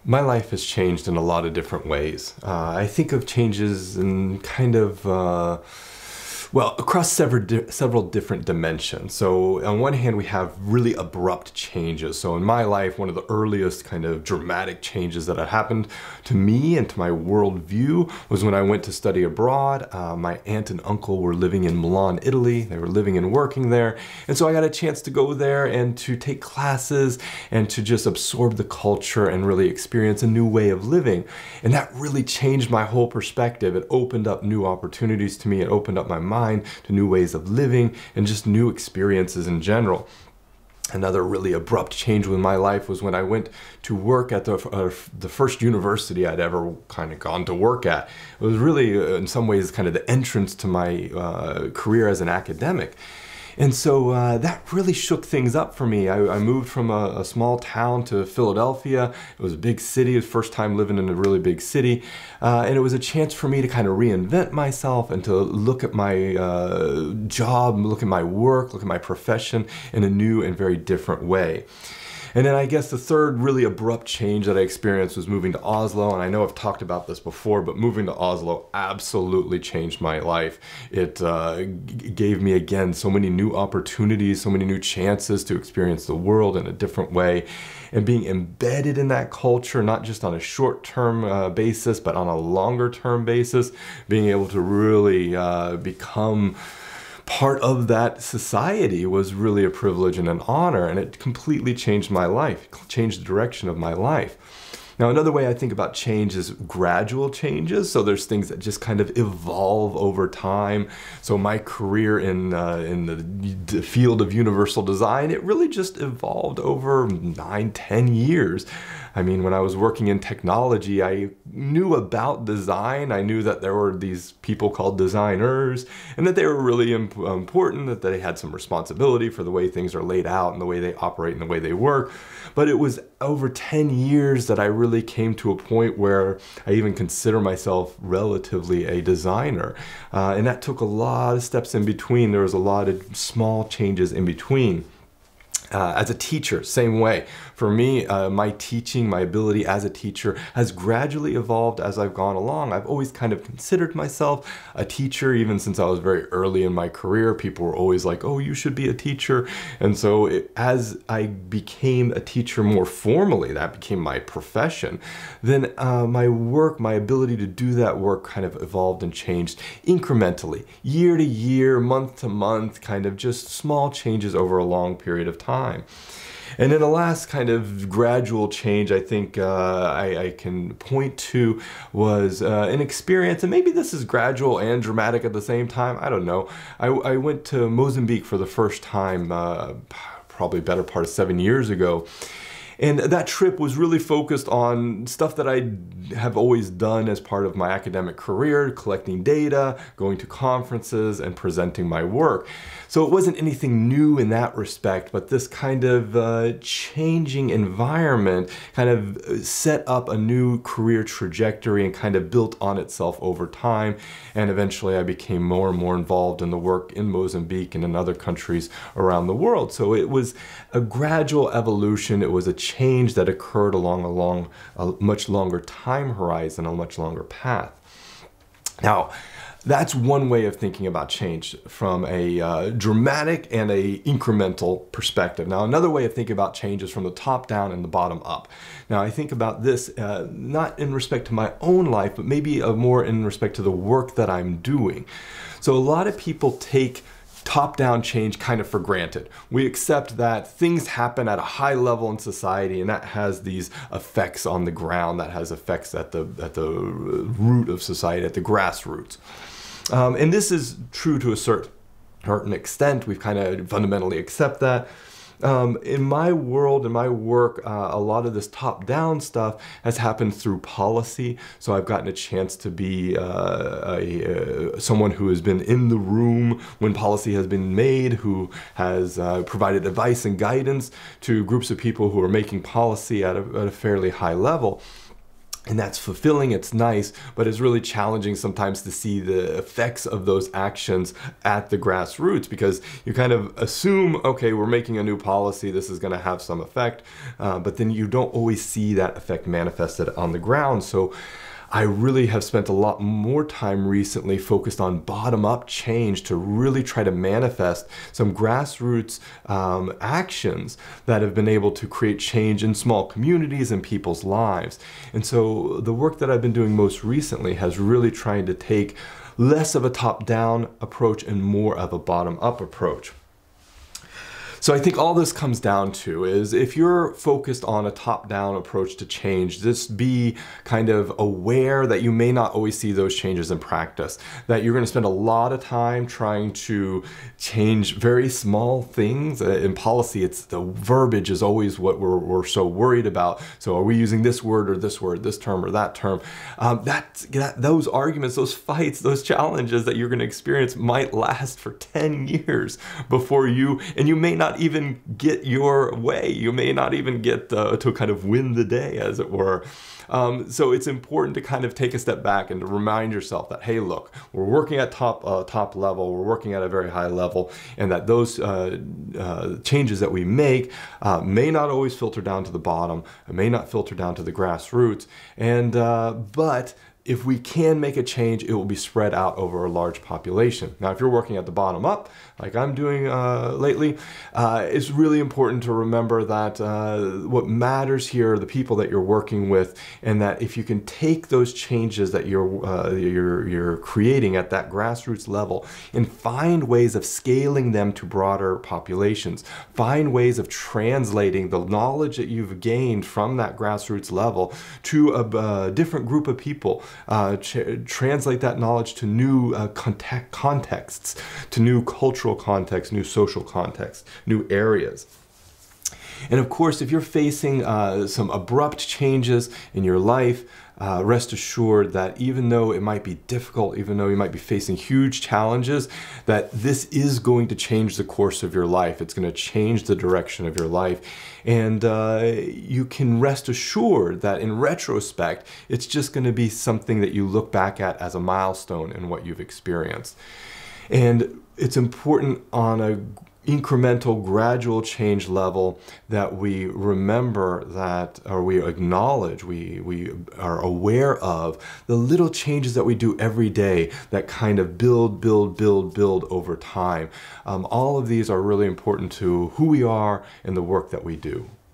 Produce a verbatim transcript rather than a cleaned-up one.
My life has changed in a lot of different ways. Uh, I think of changes in kind of, uh, well, across several, di several different dimensions. So on one hand, we have really abrupt changes. So in my life, one of the earliest kind of dramatic changes that had happened to me and to my worldview was when I went to study abroad. Uh, my aunt and uncle were living in Milan, Italy. They were living and working there. And so I got a chance to go there and to take classes and to just absorb the culture and really experience a new way of living. And that really changed my whole perspective. It opened up new opportunities to me. It opened up my mind to new ways of living and just new experiences in general. Another really abrupt change in my life was when I went to work at the, uh, the first university I'd ever kind of gone to work at. It was really, uh, in some ways, kind of the entrance to my uh, career as an academic. And so uh, that really shook things up for me. I, I moved from a, a small town to Philadelphia. It was a big city. It was the first time living in a really big city. Uh, and it was a chance for me to kind of reinvent myself and to look at my uh, job, look at my work, look at my profession in a new and very different way. And then I guess the third really abrupt change that I experienced was moving to Oslo. And I know I've talked about this before, but moving to Oslo absolutely changed my life. It uh, gave me, again, so many new opportunities, so many new chances to experience the world in a different way. And being embedded in that culture, not just on a short-term uh, basis, but on a longer-term basis, being able to really uh, become part of that society was really a privilege and an honor, and it completely changed my life, changed the direction of my life. Now, another way I think about change is gradual changes. So there's things that just kind of evolve over time. So my career in, uh, in the, the field of universal design, it really just evolved over nine, ten years. I mean, when I was working in technology, I knew about design. I knew that there were these people called designers and that they were really imp important, that they had some responsibility for the way things are laid out and the way they operate and the way they work. But it was over ten years that I really came to a point where I even consider myself relatively a designer. Uh, and that took a lot of steps in between. There was a lot of small changes in between. Uh, as a teacher, same way. For me, uh, my teaching, my ability as a teacher has gradually evolved as I've gone along. I've always kind of considered myself a teacher, even since I was very early in my career. People were always like, oh, you should be a teacher. And so it, as I became a teacher more formally, that became my profession, then uh, my work, my ability to do that work kind of evolved and changed incrementally, year to year, month to month, kind of just small changes over a long period of time. Time. And then the last kind of gradual change I think uh, I, I can point to was uh, an experience, and maybe this is gradual and dramatic at the same time, I don't know. I, I went to Mozambique for the first time, uh, probably better part of seven years ago. And that trip was really focused on stuff that I have always done as part of my academic career, collecting data, going to conferences, and presenting my work. So it wasn't anything new in that respect, but this kind of uh, changing environment kind of set up a new career trajectory and kind of built on itself over time. And eventually I became more and more involved in the work in Mozambique and in other countries around the world. So it was a gradual evolution. It was a change that occurred along a long, a much longer time horizon, a much longer path. Now, that's one way of thinking about change from a uh, dramatic and a incremental perspective. Now, another way of thinking about change is from the top down and the bottom up. Now, I think about this uh, not in respect to my own life, but maybe uh, more in respect to the work that I'm doing. So a lot of people take top-down change kind of for granted. We accept that things happen at a high level in society, and that has these effects on the ground, that has effects at the, at the root of society, at the grassroots. Um, and this is true to a certain extent. We've kind of fundamentally accept that. Um, in my world, in my work, uh, a lot of this top-down stuff has happened through policy. So I've gotten a chance to be uh, a, uh, someone who has been in the room when policy has been made, who has uh, provided advice and guidance to groups of people who are making policy at a, at a fairly high level. And that's fulfilling, it's nice, but it's really challenging sometimes to see the effects of those actions at the grassroots, because you kind of assume, okay, we're making a new policy, this is gonna have some effect, uh, but then you don't always see that effect manifested on the ground. So I really have spent a lot more time recently focused on bottom-up change to really try to manifest some grassroots um, actions that have been able to create change in small communities and people's lives. And so the work that I've been doing most recently has really tried to take less of a top-down approach and more of a bottom-up approach. So I think all this comes down to is if you're focused on a top-down approach to change, just be kind of aware that you may not always see those changes in practice, that you're going to spend a lot of time trying to change very small things. Uh, in policy, it's the verbiage is always what we're, we're so worried about. So are we using this word or this word, this term or that term? Um, that, that, those arguments, those fights, those challenges that you're going to experience might last for ten years before you, and you may not even get your way. You may not even get uh, to kind of win the day, as it were. Um, so it's important to kind of take a step back and to remind yourself that, hey, look, we're working at top uh, top level, we're working at a very high level, and that those uh, uh, changes that we make uh, may not always filter down to the bottom, it may not filter down to the grassroots, and uh, but if we can make a change, it will be spread out over a large population. Now, if you're working at the bottom up, like I'm doing uh, lately, uh, it's really important to remember that uh, what matters here are the people that you're working with, and that if you can take those changes that you're, uh, you're, you're creating at that grassroots level and find ways of scaling them to broader populations, find ways of translating the knowledge that you've gained from that grassroots level to a, a different group of people, Uh, translate that knowledge to new uh, context, contexts, to new cultural contexts, new social contexts, new areas. And of course, if you're facing uh, some abrupt changes in your life, uh, rest assured that even though it might be difficult, even though you might be facing huge challenges, that this is going to change the course of your life. It's going to change the direction of your life. And uh, you can rest assured that in retrospect, it's just going to be something that you look back at as a milestone in what you've experienced. And it's important on a incremental, gradual change level that we remember that, or we acknowledge, we, we are aware of the little changes that we do every day that kind of build, build, build, build over time. Um, all of these are really important to who we are and the work that we do.